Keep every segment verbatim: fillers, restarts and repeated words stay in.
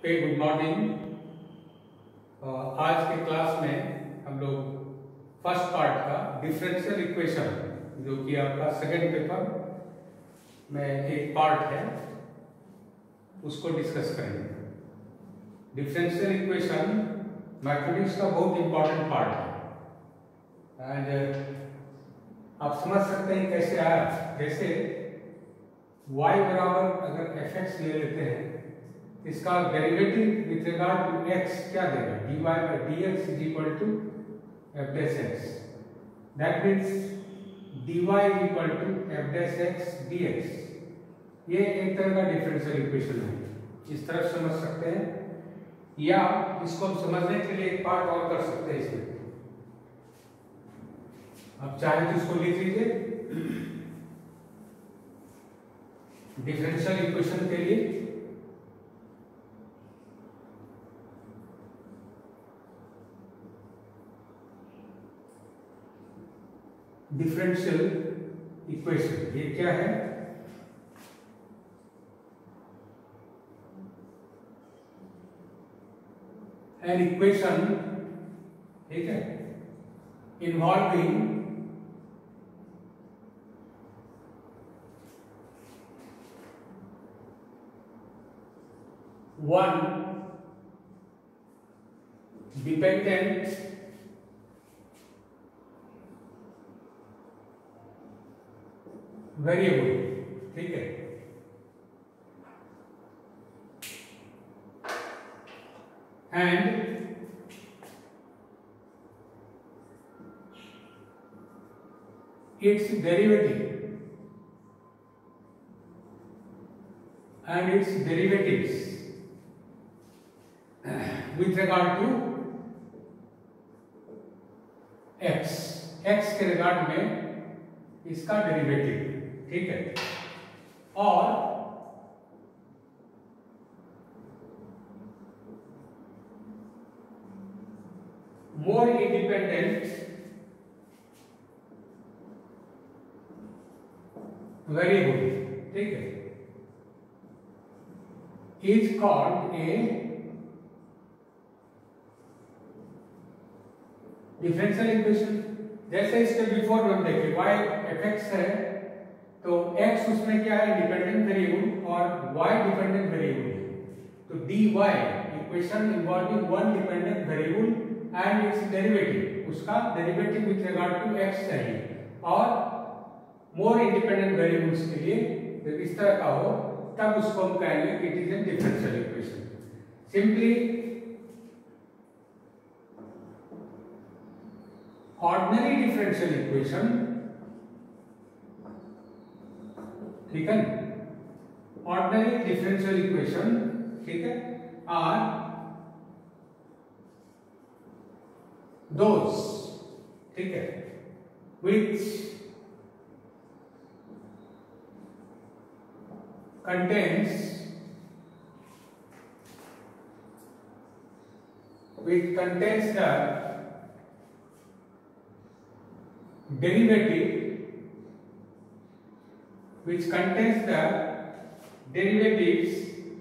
Okay, good morning. आज के class में हम लोग फर्स्ट पार्ट का डिफरेंशियल इक्वेशन, जो कि आपका सेकेंड पेपर में एक पार्ट है, उसको डिस्कस करेंगे। डिफरेंशियल इक्वेशन मैथमेटिक्स का बहुत इंपॉर्टेंट पार्ट है एंड आप समझ सकते हैं कैसे आया। जैसे y बराबर अगर एफ एक्स ले लेते हैं, इसका derivative with regard to x क्या देगा? dy by dx is equal to f dash x. That means dy is equal to f dash x dx. ये एक तरह का डिफरेंशियल इक्वेशन है, इस तरह समझ सकते हैं, या इसको हम समझने के लिए एक पार्ट और कर सकते हैं इसमें। आप चाहे तो इसको लिख लीजिए डिफरेंशियल इक्वेशन के लिए डिफरेंशियल इक्वेशन ये क्या है? एन इक्वेशन, ठीक है, इन्वॉल्विंग वन डिपेंडेंट वेरिएबल, ठीक है, and its derivative and its derivatives with regard to x, x के रिगार्ड में इसका डेरिवेटिव, ठीक है, और मोर इंडिपेंडेंट वेरिएबल, ठीक है, is called a differential equation. जैसे इसके बिफोर हम देखें y एफ एक्स है, तो x उसमें क्या है? डिपेंडेंट वेरिएबल और y डिपेंडेंट वेरिएबल है। तो dy equation involving one dependent variable and its derivative, उसका derivative with regard to x चाहिए, और मोर इंडिपेंडेंट वेरिएबल्स के लिए जब इस तरह का हो तब उसको हम कहेंगे कि it is a differential equation. Simply ordinary differential equation, ठीक है, ऑर्डिनरी डिफरेंशियल इक्वेशन, ठीक है, आर दोस, ठीक है, which contains which contains the derivative which contains the derivatives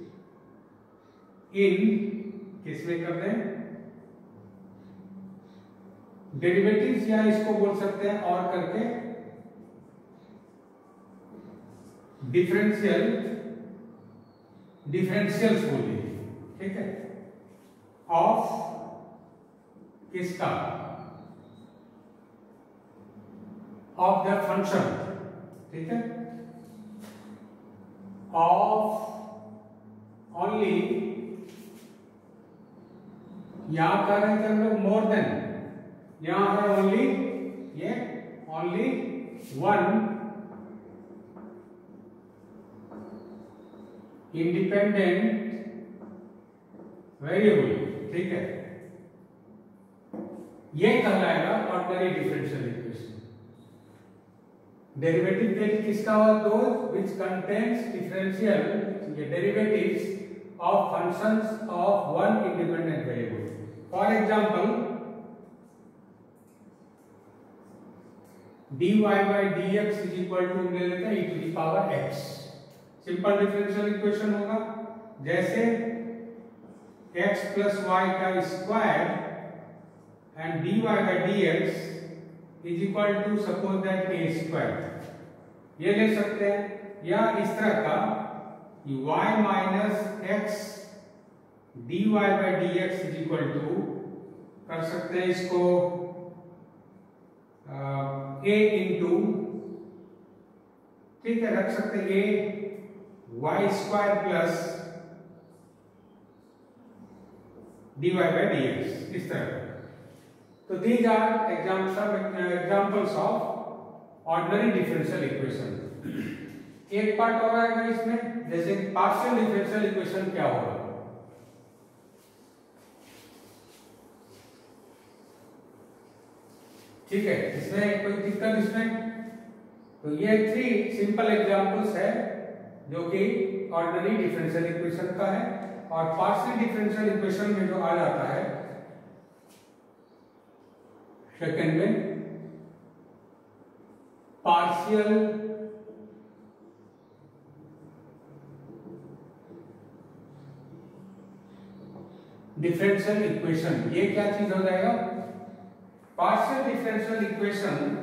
in, किसमें कर दें, डेरिवेटिव्स, या इसको बोल सकते हैं और करके डिफरेंशियल डिफरेंशियल्स बोलिए, ठीक है, ऑफ किसका? ऑफ द फंक्शन, ठीक है, ऑफ ओनली, यहां कह रहे थे हम लोग मोर देन, यहां है ओनली, ये ओनली वन इंडिपेंडेंट वेरिएबल, ठीक है, ये कहलाएगा ऑर्डिनरी डिफरेंशियल इक्वेशन। डेरिवेटिव के लिए किसका हुआ? Those which contains differential derivatives of functions of one independent variable. For example dy by dx is equal to ले लेते हैं e to the power x। Simple differential equation होगा। जैसे x plus y का square and d y by d x is equal to suppose that a square. ये ले सकते हैं, या इस तरह का y minus x d y by d x is equal to कर सकते हैं इसको a इंटू, ठीक है, रख सकते हैं a y square plus dy by dx, इस तरह। तो these are examples of examples of ordinary differential equation। एक पार्ट और आएगा इसमें, जैसे पार्शियल डिफरेंशियल इक्वेशन क्या होगा। ठीक है, इसमें कोई दिक्कत इसमें, तो ये थ्री सिंपल एग्जांपल्स है जो कि ऑर्डिनरी डिफरेंशियल इक्वेशन का है। और पार्शियल डिफरेंशियल इक्वेशन में जो आ जाता है सेकंड में पार्शियल डिफरेंशियल इक्वेशन, ये क्या चीज हो जाएगा? Partial differential equation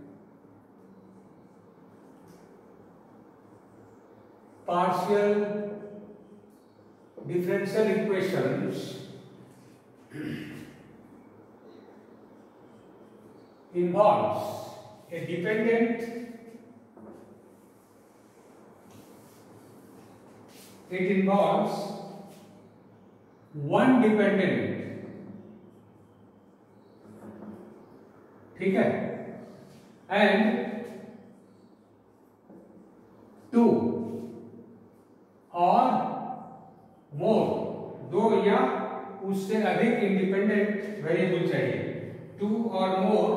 partial differential equations involves a dependent, it involves one dependent, ठीक है, and two और मोर, दो या उससे अधिक इंडिपेंडेंट वेरिएबल चाहिए, टू और more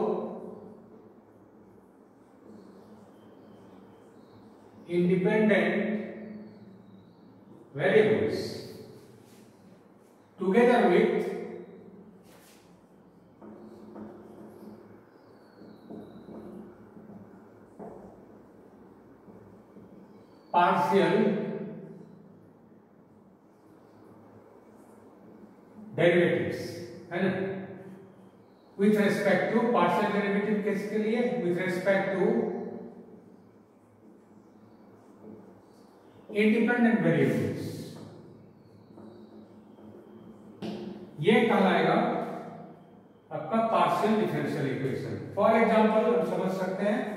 independent variables together with partial derivatives, है ना, with respect to partial derivative किसके लिए? With respect to independent variables, ये कहलाएगा आपका partial differential equation. For example हम समझ सकते हैं,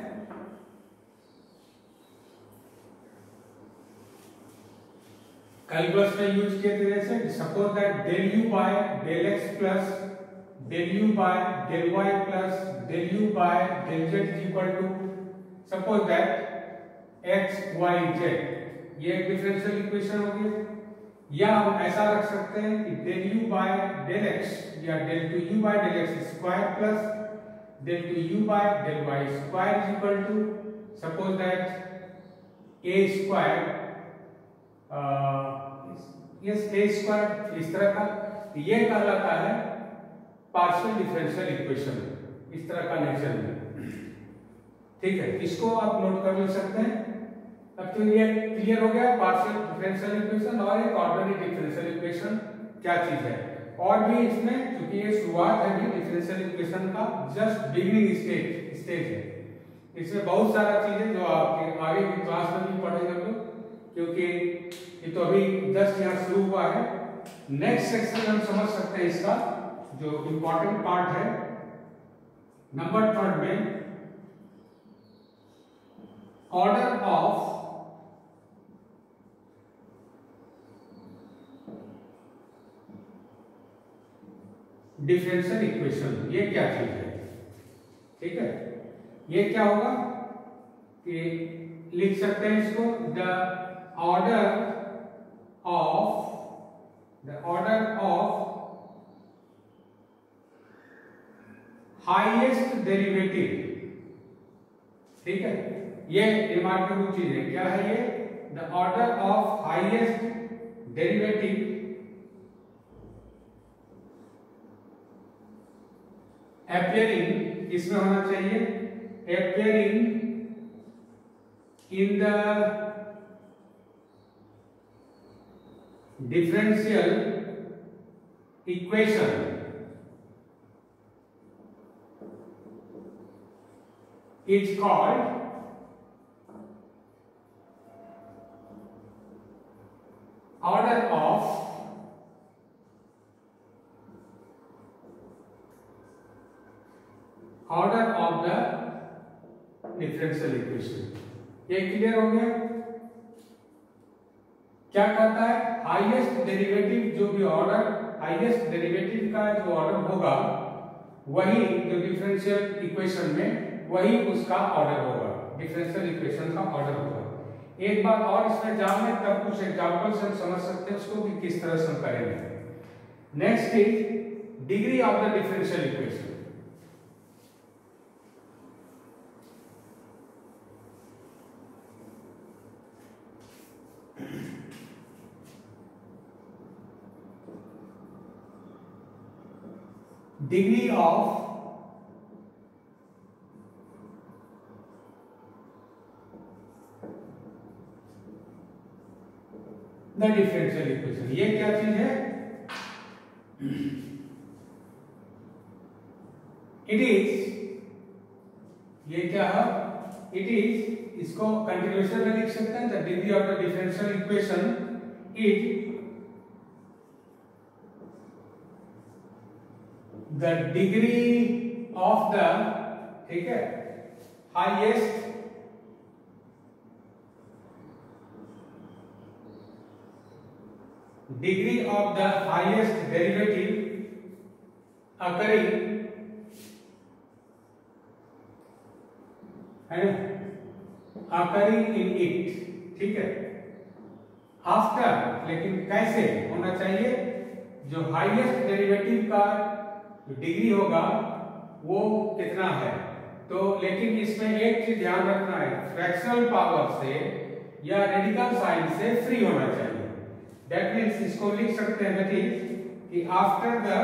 कैलकुलस में यूज किए थे जैसे suppose that del u by del x plus del u by del y plus del u by del z is equal to suppose that x y z, ये एक डिफरेंशियल इक्वेशन हो गई। या हम ऐसा रख सकते हैं कि del u by del x या del two u by del x square plus del two u by del y square is equal to suppose that a square yes a square, इस तरह का। ये कहलाता है पार्शियल डिफरेंशियल इक्वेशन, इस तरह का नेचर में। ठीक है, इसको आप नोट कर ले सकते हैं। अब तो ये क्लियर हो गया पार्शियल डिफरेंशियल इक्वेशन और एक ऑर्डिनरी डिफरेंशियल इक्वेशन क्या चीज है। और भी इसमें क्योंकि ये शुरुआत है भी डिफरेंशियल इक्वेशन का, जस्ट बिगिनिंग स्टेज स्टेज है, इसमें बहुत सारा चीजें जो आपके आगे की क्लास में भी पढ़ेंगे हम लोग, क्योंकि ये तो अभी जस्ट यहाँ शुरू हुआ है। नेक्स्ट सेक्शन हम समझ सकते हैं इसका जो इंपॉर्टेंट पार्ट है नंबर थर्ड में, ऑर्डर ऑफ डिफरेंशियल इक्वेशन। ये क्या चीज है? ठीक है, ये क्या होगा कि लिख सकते हैं इसको the order of the order of highest derivative. ठीक है, ये रिमार्केबल चीज है। क्या है ये? The order of highest derivative appearing, इसमें होना चाहिए appearing in the differential equation is called order of order of the differential equation। ये क्लियर हो गया? क्या कहता है? हाईएस्ट डेरिवेटिव जो भी ऑर्डर, हाईएस्ट डेरिवेटिव का जो ऑर्डर होगा वही जो डिफरेंशियल इक्वेशन में वही उसका ऑर्डर होगा, डिफरेंशियल इक्वेशन का ऑर्डर होगा। एक बात और इसमें जान लें, तब कुछ एग्जांपल से हम समझ सकते हैं उसको भी किस तरह से हम करेंगे। Next is degree of the differential equation. Degree of the differential equation. ये क्या चीज है? इट इज, ये क्या है? इट इज, इसको कंटिन्यूएशन में लिख सकते हैं। The degree of the differential equation is the degree of the, ठीक है, highest degree of the highest derivative occurring है occurring in it, ठीक है। आफ्टर, लेकिन कैसे होना चाहिए? जो हाईएस्ट डेरिवेटिव का जो डिग्री होगा वो कितना है? तो लेकिन इसमें एक चीज ध्यान रखना है, फ्रैक्शनल पावर से या रेडिकल साइन से फ्री होना चाहिए। That means इसको लिख सकते हैं that is कि after the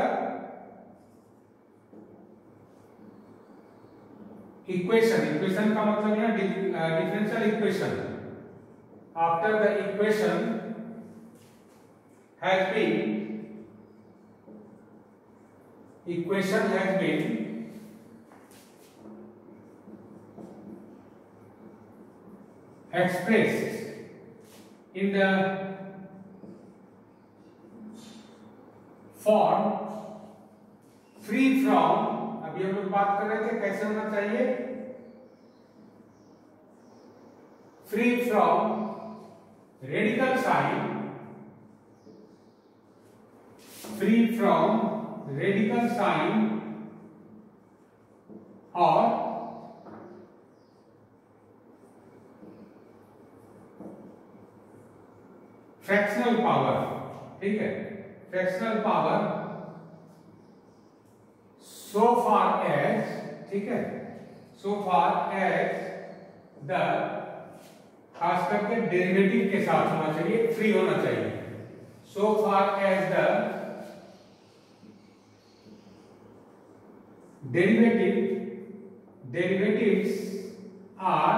equation, equation का मतलब है differential equation, after the equation has been equation has been expressed in the form free from, अभी हम लोग बात कर रहे थे कैसे होना चाहिए, free from radical sign, free from radical sign और फ्रैक्शनल पावर, ठीक है, fractional power so far as, ठीक है, so far as the, खास करके डेरिवेटिव के साथ होना चाहिए, फ्री होना चाहिए। so far as the derivative derivatives are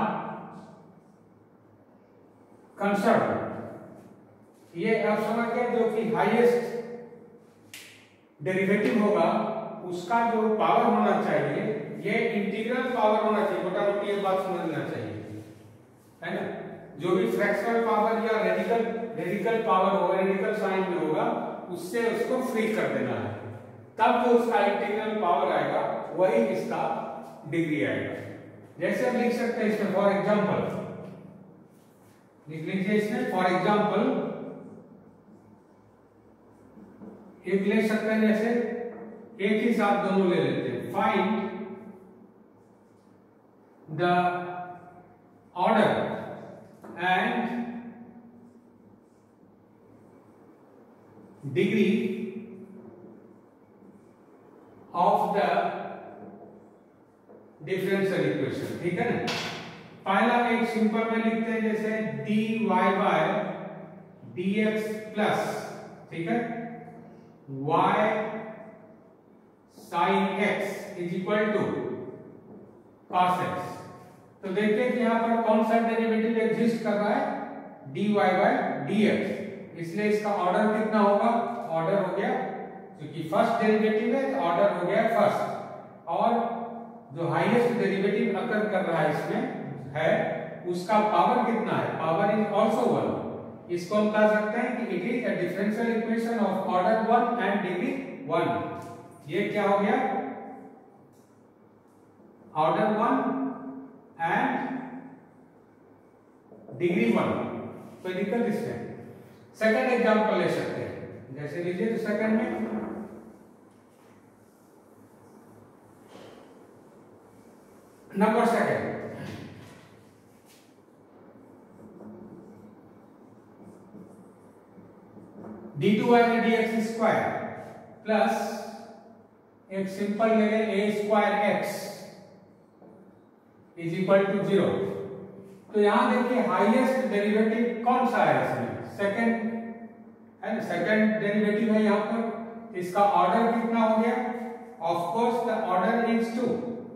concerned, ये आप समझ गए, जो कि हाईएस्ट डेरिवेटिव होगा उसका जो पावर होना चाहिए ये इंटीग्रल पावर होना चाहिए। मोटा मोटी ये बात समझना चाहिए, है ना। जो भी फ्रैक्शनल पावर या रेडिकल रेडिकल पावर होगा, रेडिकल साइन में होगा, उससे उसको फ्री कर देना है, तब जो उसका इंटीग्रल पावर आएगा वही इसका डिग्री आएगा। जैसे हम लिख सकते हैं इसमें, फॉर एग्जांपल लिख लीजिए इसमें, फॉर एग्जांपल एक ले सकते हैं, जैसे एक ही साथ दोनों ले लेते हैं। Find the order and degree of the differential equation, ठीक है ना। पहला एक सिंपल में लिखते हैं, जैसे d y by d x plus, ठीक है, y sin x is equal to cos x। तो देखिए कि यहाँ पर कौन सा डेरिवेटिव एग्जिस्ट कर रहा है, dy बाय dx, इसलिए इसका ऑर्डर कितना होगा, ऑर्डर हो गया क्योंकि फर्स्ट डेरिवेटिव है तो ऑर्डर हो गया फर्स्ट, और जो हाईएस्ट डेरिवेटिव अकर कर रहा है इसमें है उसका पावर कितना है, पावर इज आल्सो वन। इसको हम कह सकते हैं कि it is a differential equation of order one and degree one. ये क्या हो गया, order one and degree one, कोई दिक्कत इसमें। सेकंड एग्जांपल ले सकते हैं, जैसे लीजिए तो सेकंड में number second, d two y d x square plus एक सिंपल ले लें a square x is equal to zero. तो यहां देखिए हाईएस्ट डेरिवेटिव कौन सा है इसमें, सेकंड है ना, सेकंड डेरिवेटिव है यहाँ पर। इसका ऑर्डर कितना हो गया, of course the order is two,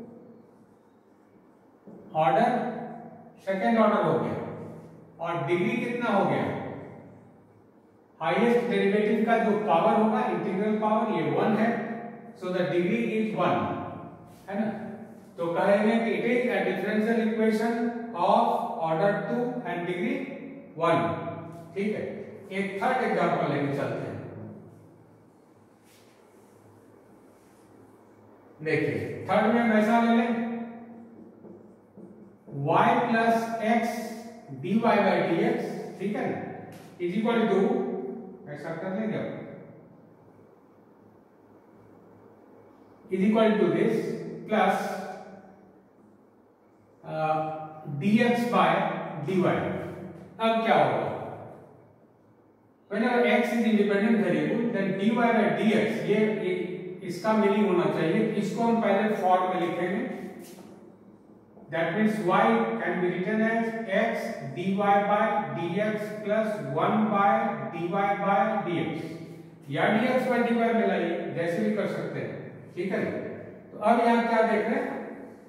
order second order हो गया, और डिग्री कितना हो गया, हाईएस्ट डेरिवेटिव का जो पावर होगा इंटीग्रल पावर ये वन है, so the degree is one, है ना। तो कहेंगे कि it is a differential equation of order two and degree one. ठीक है, एक थर्ड एग्जांपल लेके चलते हैं। देखिए थर्ड में वैसा ले लें, y plus x d y by d x, ठीक है ना, इज इक्वल टू, ऐसा कर लेंगे अब, is equal to this plus d x by d y. अब क्या होगा, whenever x is independent variable then dy by dx, ये, ये इसका मीनिंग होना चाहिए, इसको हम पहले फॉर्म में लिखेंगे, that means y can be written as x dy by dx plus one by dy by dx, या dx by dy मिलाइए, जैसे भी कर सकते हैं, ठीक है। तो अब यहाँ क्या देख रहे हैं,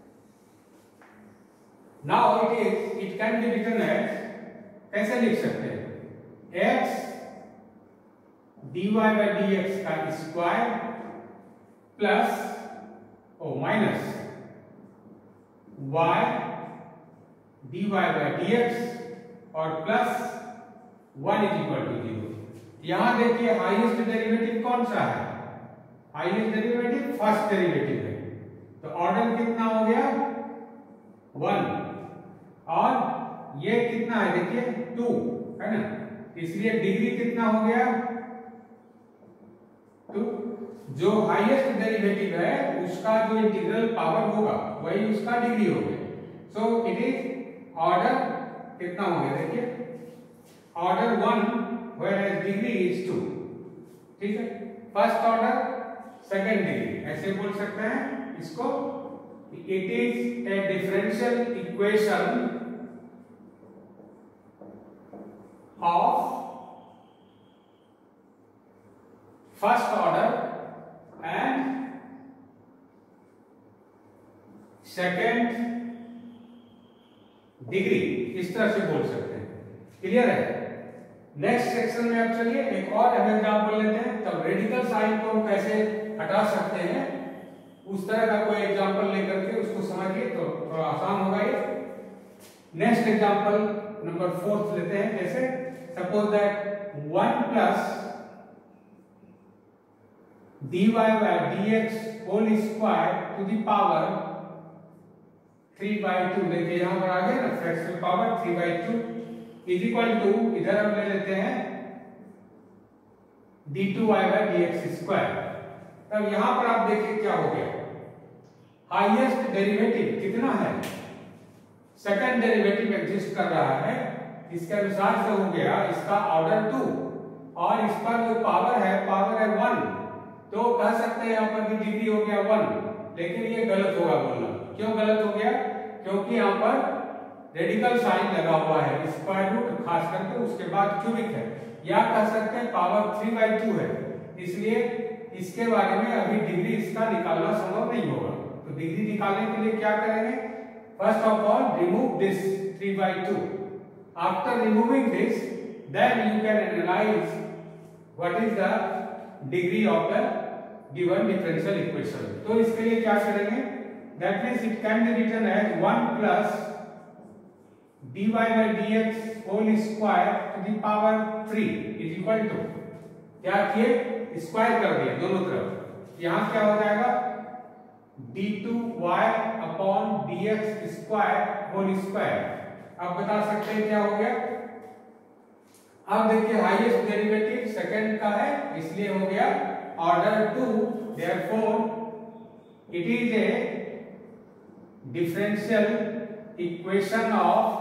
now it is it can be written as, कैसे लिख सकते हैं, x dy by dx का square plus o minus y dy by dx और plus one is equal to zero. यहां देखिए हाईएस्ट डेरिवेटिव कौन सा है, हाईएस्ट डेरिवेटिव फर्स्ट डेरिवेटिव है, तो ऑर्डर कितना हो गया वन, और ये कितना है देखिए टू, है ना, इसलिए डिग्री कितना हो गया टू। जो हाईएस्ट डेरिवेटिव है उसका जो इंटीग्रल पावर होगा वही उसका डिग्री हो गया, सो इट इज ऑर्डर कितना हो गया देखिए, order one whereas degree is two, ठीक है, फर्स्ट ऑर्डर सेकंड डिग्री, ऐसे बोल सकते हैं इसको, it is a differential equation of first order and second degree, इस तरह से बोल सकते हैं, क्लियर है। नेक्स्ट सेक्शन में अब चलिए एक और एग्जांपल लेते हैं, तब रेडिकल साइन को हम कैसे हटा सकते हैं उस तरह का कोई एग्जांपल लेकर के उसको समझिए तो थोड़ा आसान होगा ये। नेक्स्ट एग्जांपल नंबर फोर्थ लेते हैं, जैसे suppose that one plus dy by dx whole square to the power three by two, देखिए यहां पर आ गया ना fractional power three by two is equal to, इधर हम ले लेते हैं d two y by dx square. तब यहां पर आप देखिए क्या हो गया, हाईएस्ट डेरिवेटिव कितना है, सेकंड डेरिवेटिव एग्जिस्ट कर रहा है, इसके अनुसार से हो गया इसका ऑर्डर टू, और इस पर जो पावर है पावर है वन, तो कह सकते हैं यहाँ पर भी डिग्री हो गया वन, लेकिन ये गलत होगा बोलना। क्यों गलत हो गया, क्योंकि यहाँ पर रेडिकल साइन लगा हुआ है, स्क्वायर रूट खास करके उसके बाद क्यूबिक है, या कह सकते हैं पावर थ्री बाई टू है, इसलिए इसके बारे में अभी डिग्री इसका निकालना संभव नहीं होगा। तो डिग्री निकालने के लिए क्या करेंगे, first of all remove this three by two, after removing this then you can analyse what is the degree of the given differential equation. तो इसके लिए क्या करेंगे, that means it can be written as one plus dy by dx whole square to the power three is equal to, क्या किए, square कर दिए दोनों तरफ। यहां क्या हो जाएगा, d two y upon d x square whole square. आप बता सकते हैं क्या हो गया। अब देखिए हाईएस्ट डेरिवेटिव सेकंड का है, इसलिए हो गया order two, therefore it is a differential equation of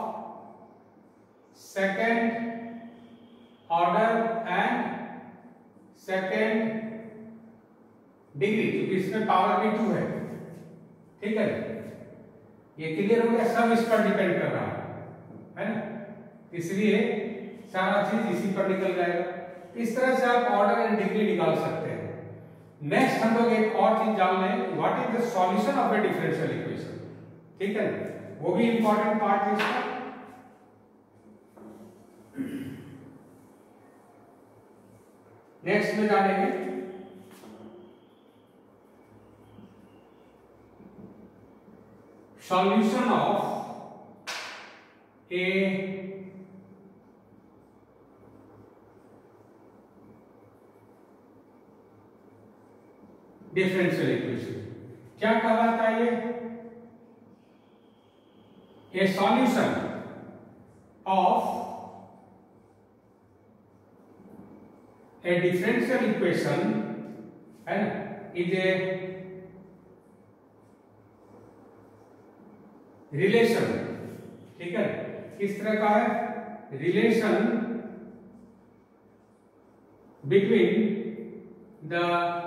second order and second degree, क्योंकि इसमें पावर भी टू है। ठीक है, ये क्लियर हो गया, सब इस पर डिपेंड कर रहा है, है ना, इसलिए सारा चीज इसी पर निकल जाएगा। इस तरह से आप ऑर्डर एंड डिग्री निकाल सकते हैं। नेक्स्ट हम लोग एक और चीज जान लें, what is the solution of a differential equation. ठीक है, वो भी इंपॉर्टेंट पार्ट है इसका। नेक्स्ट में जानेंगे solution of a differential equation. क्या कहलाता है ये, a solution of a differential equation है ना, इज ए रिलेशन। ठीक है, किस तरह का है, relation between the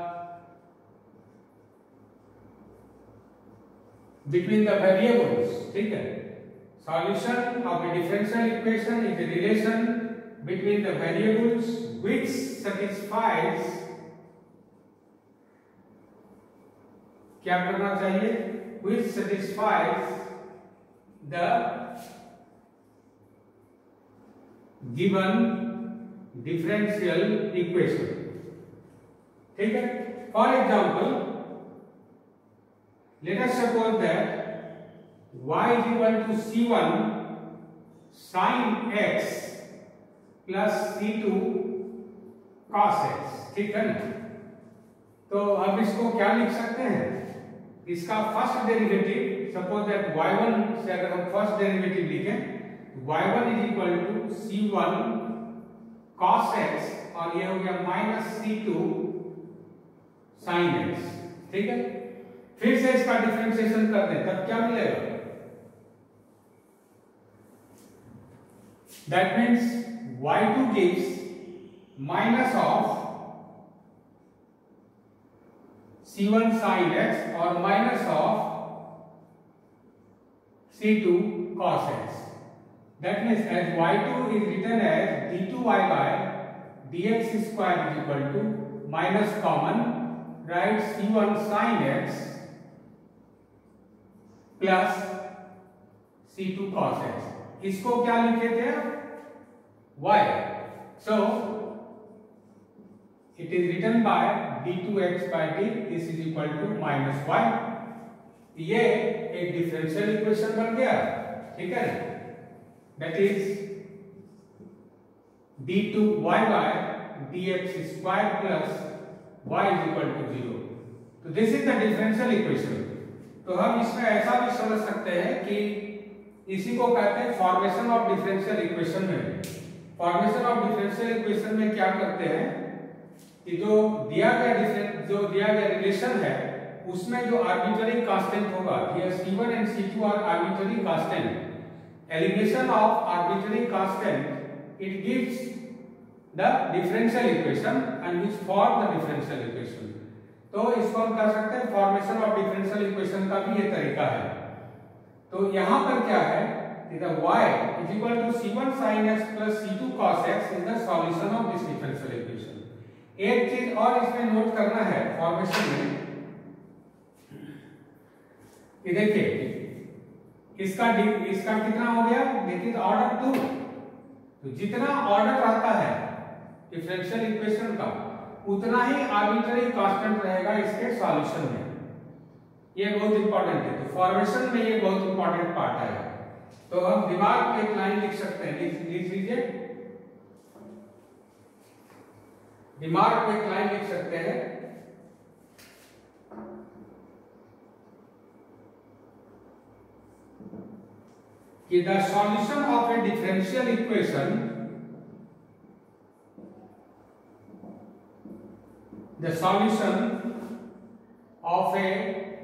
between the variables. ठीक है, solution of a differential equation is a relation between the variables which satisfies, क्या करना चाहिए, which satisfies the given differential equation। ठीक है, for example let us suppose that y is equal to c one sin x plus c two cos x. ठीक है ना, तो अब इसको क्या लिख सकते हैं, इसका first derivative, suppose that y one से अगर हम फर्स्ट डेरिवेटिव लिखें, y one is equal to c one cos x, और ये हो गया minus c two sine x. ठीक है, फिर से इसका डिफरेंशिएशन कर दें, तब क्या मिलेगा, that means y two gives minus of c one sin x और minus of c two cos x। That means as y two is written as d two y by dx square is equal to minus common, write c one sin x plus c two cos x। इसको क्या लिखे थे, y, so it is written by d two x by d, this is equal to minus y। ये एक differential equation बन गया। ठीक है, that is d two y by dx square plus y is equal to zero। तो this is the differential equation। तो हम इसमें ऐसा भी समझ सकते हैं कि इसी को कहते हैं फॉर्मेशन ऑफ डिफरेंशियल इक्वेशन। में फॉर्मेशन ऑफ डिफरेंशियल इक्वेशन में क्या करते हैं कि जो दिया गया डिफरेंस जो दिया गया रिलेशन है उसमें जो आर्बिट्ररी कांस्टेंट होगा, here c one and c two are arbitrary constant, elimination of arbitrary constant it gives the differential equation and use for the differential equation. तो इसको हम कह सकते हैं फॉर्मेशन ऑफ डिफरेंशियल इक्वेशन का भी ये तरीका है। तो यहां पर क्या है, the y is equal to c one sin x plus c two cos x is the solution of this differential equation। एक चीज और इसमें नोट करना है फॉर्मेशन में, ये देखिए इसका इसका कितना हो गया, देखिए ऑर्डर टू। तो जितना ऑर्डर रहता है डिफरेंशियल इक्वेशन का उतना ही आर्बिट्ररी कांस्टेंट रहेगा इसके सॉल्यूशन में। ये बहुत इंपॉर्टेंट है, तो फॉर्मेशन में ये बहुत इंपॉर्टेंट पार्ट है। तो हम दिमाग पे एक लाइन लिख सकते हैं, लिख लीजिए, दिमाग पे एक लाइन लिख सकते हैं कि the solution of a differential equation, the solution of a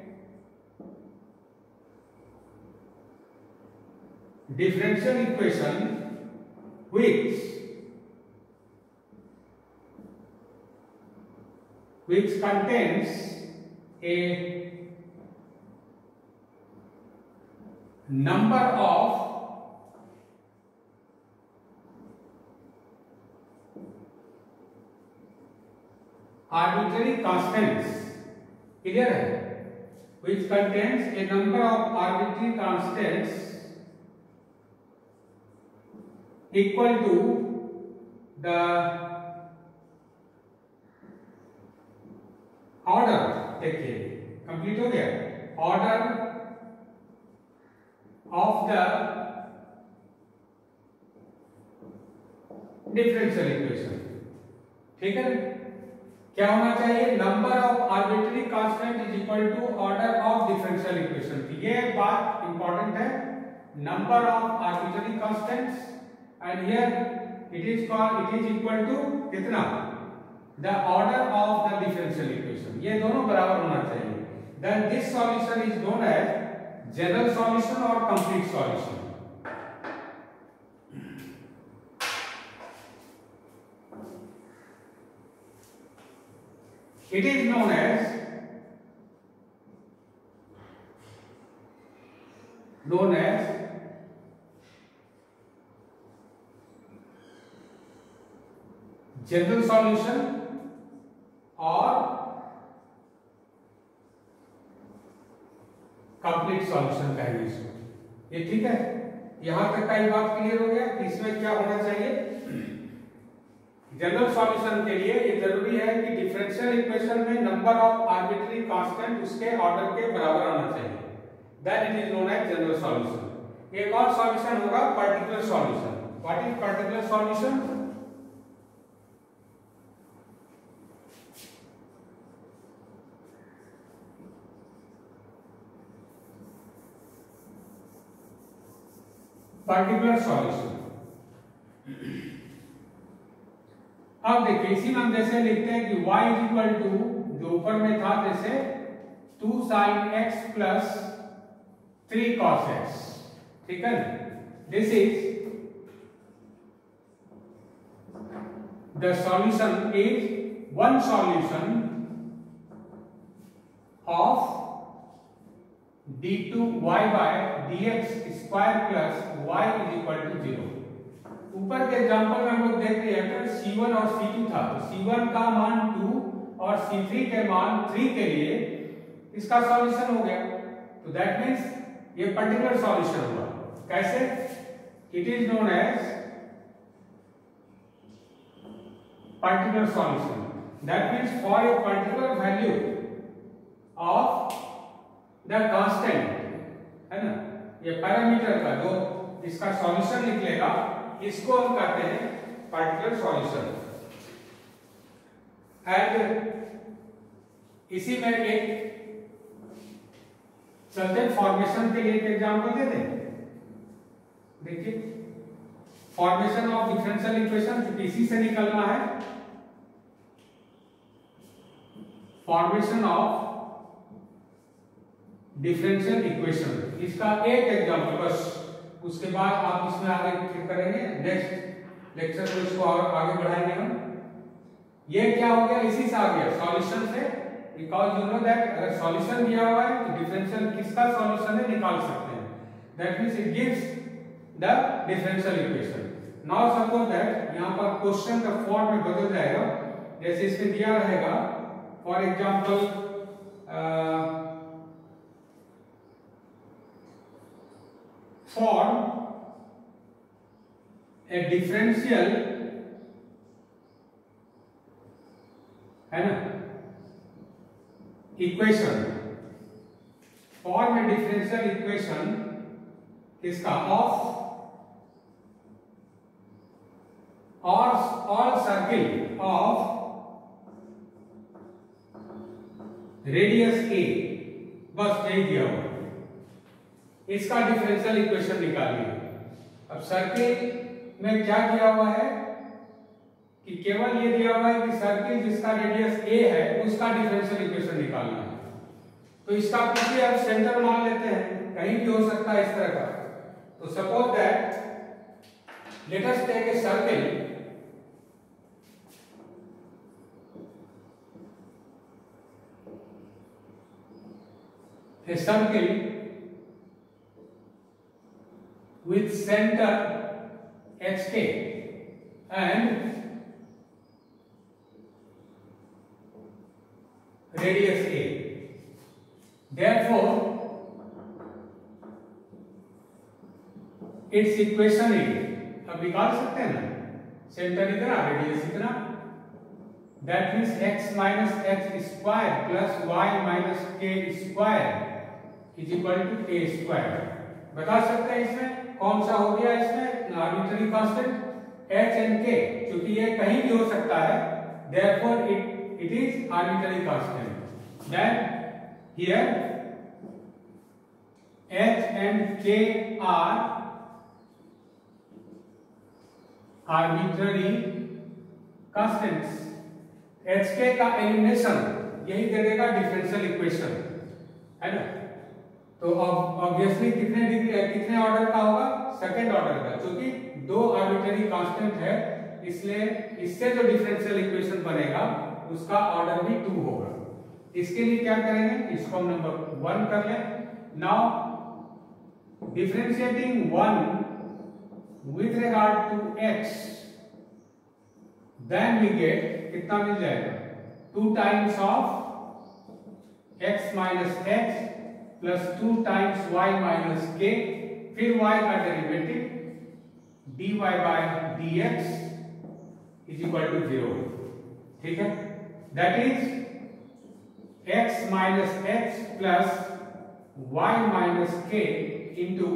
differential equation which which contains a number of arbitrary constants, clear है, which contains a number of arbitrary constants equal to the order, देखिए complete हो गया, order of the differential equation. ठीक है, क्या होना चाहिए, number of arbitrary constant is equal to order of differential equation. ये बात इंपॉर्टेंट है, number of arbitrary constants and here it is called, it is equal to कितना, the order of the differential equation, ये दोनों बराबर होना चाहिए। then this solution is known as general solution or complete solution। it is known as known as general solution और complete solution कहेंगे इसको। ये ठीक है, यहां तक का ही बात क्लियर हो गया कि इसमें क्या होना चाहिए। जनरल सॉल्यूशन के लिए ये जरूरी है कि डिफरेंशियल इक्वेशन में नंबर ऑफ आर्बिट्ररी कांस्टेंट उसके ऑर्डर के बराबर आना चाहिए, then it is known as general solution. एक और सॉल्यूशन होगा particular solution. What is particular solution, particular solution. अब देखिए इसी में हम जैसे लिखते हैं कि y इज इक्वल टू, जो ऊपर में था जैसे two sine x plus three cos x, ठीक है, this is the solution is one solution of d two y by d x square plus y is equal to zero. ऊपर के example में हम लोग देख रहे हैं सी वन और सी टू था, तो सी वन का मान टू और सी थ्री के मान थ्री के लिए इसका सॉल्यूशन हो गया, तो दैट मींस ये पर्टिकुलर सॉल्यूशन हुआ। कैसे, it is known as particular solution, that means for a particular value of the constant, है ना, ये पैरामीटर का जो इसका सॉल्यूशन निकलेगा इसको हम कहते हैं पर्टिकुलर सॉल्यूशन। एंड इसी में एक चलते फॉर्मेशन के लिए एक एग्जांपल दे दें। देखिए फॉर्मेशन ऑफ डिफरेंशियल इक्वेशन जो इसी से निकलना है, फॉर्मेशन ऑफ डिफरेंशियल इक्वेशन, इसका एक एग्जांपल बस, उसके बाद आप इसमें आगे फिर करेंगे, नेक्स्ट लेक्चर में इसको और आगे बढ़ाएंगे हम। ये क्या हो गया, इसी से आ गया सॉल्यूशन से, बिकॉज यू नो दैट अगर सॉल्यूशन दिया हुआ है तो डिफरेंशियल किसका सॉल्यूशन है निकाल सकते हैं, that means it gives the differential equation. Now suppose that यहां पर क्वेश्चन का फॉर्म में बदल जाएगा, जैसे इसमें दिया रहेगा for example form a differential है ना, इक्वेशन फॉर्म में डिफरेंशियल इक्वेशन किसका, ऑफ और all circle of radius a, बस यही दिया हुआ, इसका डिफरेंशियल इक्वेशन निकालिए। अब सर्किल में क्या किया हुआ है कि केवल ये दिया हुआ है कि सर्किल जिसका रेडियस ए है उसका डिफरेंशियल इक्वेशन निकालना है। तो इसका कुछ भी आप सेंटर मान लेते हैं, कहीं भी हो सकता है इस तरह का। तो suppose that let us take a circle a circle with center H K and radius A. Therefore, its equation is, अब निकाल सकते हैं ना, सेंटर इतना, रेडियस इतना, that means x minus x square plus y minus k square is equal to a square। बता सकते हैं इसमें कौन सा हो गया, इसमें arbitrary constant h and k, क्योंकि ये कहीं भी हो सकता है, therefore it it is arbitrary constant। then here h and k are arbitrary constants। H k का एलिमिनेशन यही दे देगा डिफरेंशियल इक्वेशन, है ना। तो अब ऑब्वियसली कितने डिग्री कितने ऑर्डर का होगा, सेकंड ऑर्डर का, क्योंकि दो आर्बिट्ररी कांस्टेंट है, इसलिए इससे जो डिफरेंशियल इक्वेशन बनेगा उसका ऑर्डर भी टू होगा। इसके लिए क्या करेंगे, इसको हम नंबर वन कर लें। Now differentiating one with regard to x, then we get कितना मिल जाएगा, two times of x minus x plus two times y minus k, फिर y का derivative dy by dx is equal to zero. ठीक है, that is x minus x plus y minus k into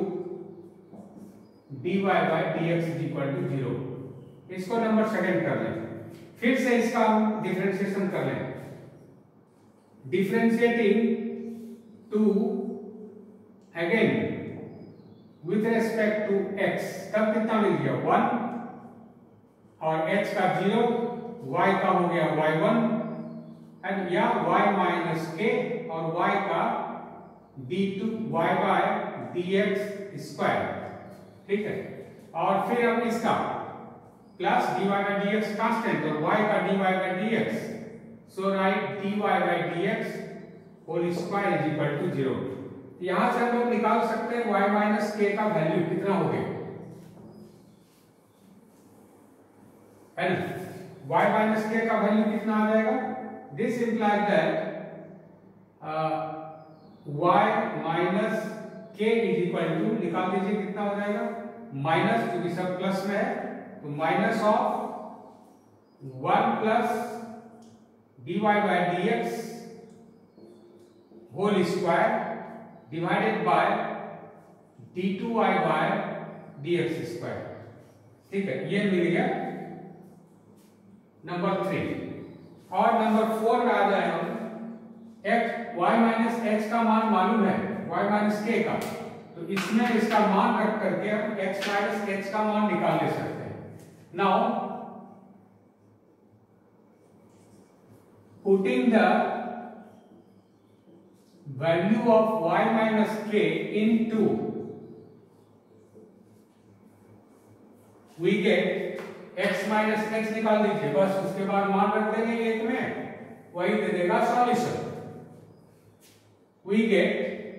dy by dx is equal to zero. इसको number second कर लें, फिर से इसका हम डिफरेंशिएशन कर लें। Differentiating two again with respect to x, तब कितना मिल गया, वन, और x का जीरो, y का हो गया वाई वन, एंड या y माइनस के और y का d two y by d x square. ठीक है, और फिर अब इसका plus dy by dx constant और y का dy by dx, so right dy by dx whole square is equal to zero. यहां से हम लोग निकाल सकते हैं y माइनस k का वैल्यू कितना हो गया, है ना। y माइनस k का वैल्यू कितना आ जाएगा, this implies that y minus k is equal to, निकाल दीजिए कितना हो जाएगा, माइनस, क्योंकि सब प्लस में है, तो minus of one plus d y by d x whole square divided by d two y by d x square. ठीक है, ये मिल गया नंबर थ्री। और नंबर फोर में आ जाए हम, एक्स वाई माइनस एक्स का मान मालूम है, वाई माइनस के का, तो इसमें इसका मान रख करके हम x माइनस x का मान निकाल ले सकते हैं। Now putting the value of y minus k into, we get x minus x निकाल दीजिए, बस उसके बाद मान रख देंगे एक में, वही दे देगा solution. We get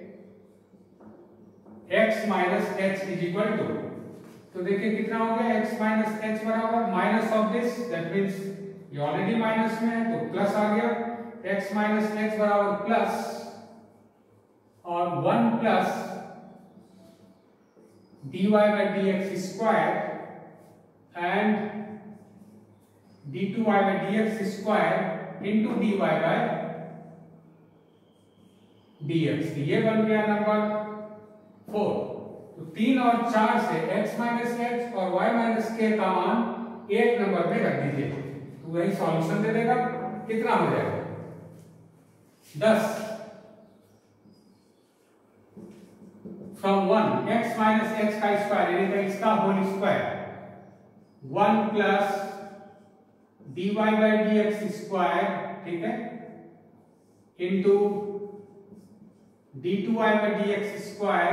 x minus x is equal to, तो देखिए कितना हो गया, x माइनस x बराबर minus of this, that means ये ऑलरेडी माइनस में है तो प्लस आ गया, x माइनस x बराबर प्लस और one plus dy by d x square and d two y by d x square into d y by d x. ये बन गया नंबर फोर। तो तीन और चार से x माइनस एक्स और y माइनस के का मान एक नंबर पे रख दीजिए, तो वही सॉल्यूशन दे देगा। कितना हो जाएगा? दस। From one x minus x का स्क्वायर यानी कि इसका whole square, one plus d y by d x square, ठीक है, into d two y by d x square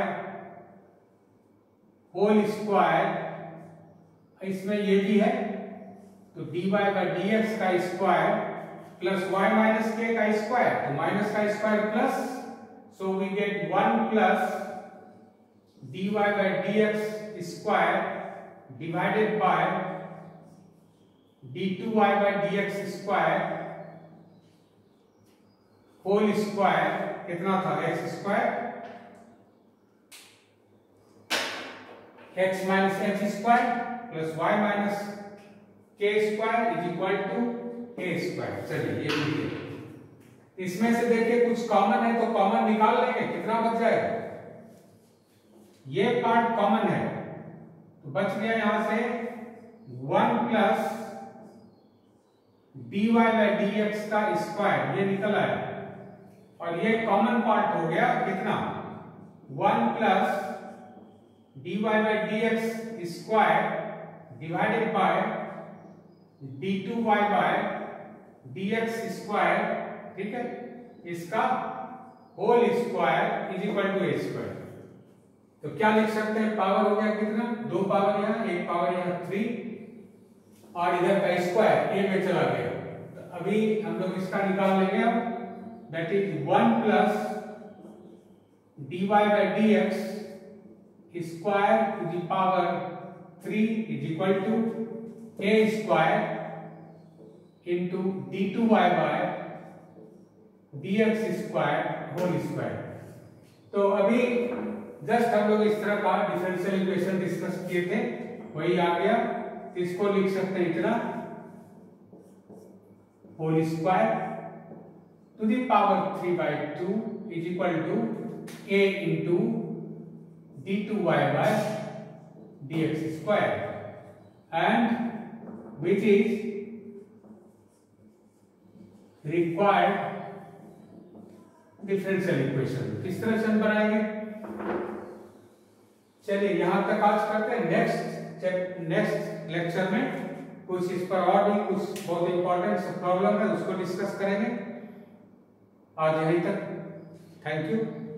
whole square, इसमें ये भी है तो d y by d x का square plus y minus k का स्क्वायर, तो माइनस का square plus, so we get one plus d y by d x square divided by d two y by d x square whole square. कितना था? X square x minus x square plus y minus k square is equal to a square. चलिए ये लिखिए। इसमें से देखिए कुछ common है तो कॉमन निकाल लेंगे, कितना बच जाएगा? ये पार्ट कॉमन है तो बच गया यहां से one plus d y by d x का स्क्वायर, ये निकल आया, और ये कॉमन पार्ट हो गया कितना? One plus d y by d x square divided by d two y by d x square, ठीक है, इसका whole square is equal to a square. तो क्या लिख सकते हैं? पावर हो गया कितना? दो पावर यहाँ, एक पावर यहाँ थ्री, और इधर का स्क्वायर ए में चला गया। तो अभी हम लोग इसका निकाल लेंगे अब, that is one plus d y by d x square to the power three is equal to a square into d two y by d x square whole square. तो अभी जस्ट हम लोग इस तरह का डिफरेंशियल इक्वेशन डिस्कस किए थे, वही आ गया। इसको लिख सकते हैं इतना, whole square to the power three by two is equal to a into d two y by d x square, and which is required differential equation. किस तरह से हम बनाएंगे? चलिए यहां तक आज करते हैं। नेक्स्ट नेक्स्ट लेक्चर में कुछ इस पर और भी कुछ बहुत इंपॉर्टेंट प्रॉब्लम है, उसको डिस्कस करेंगे। आज यहीं तक। Thank you.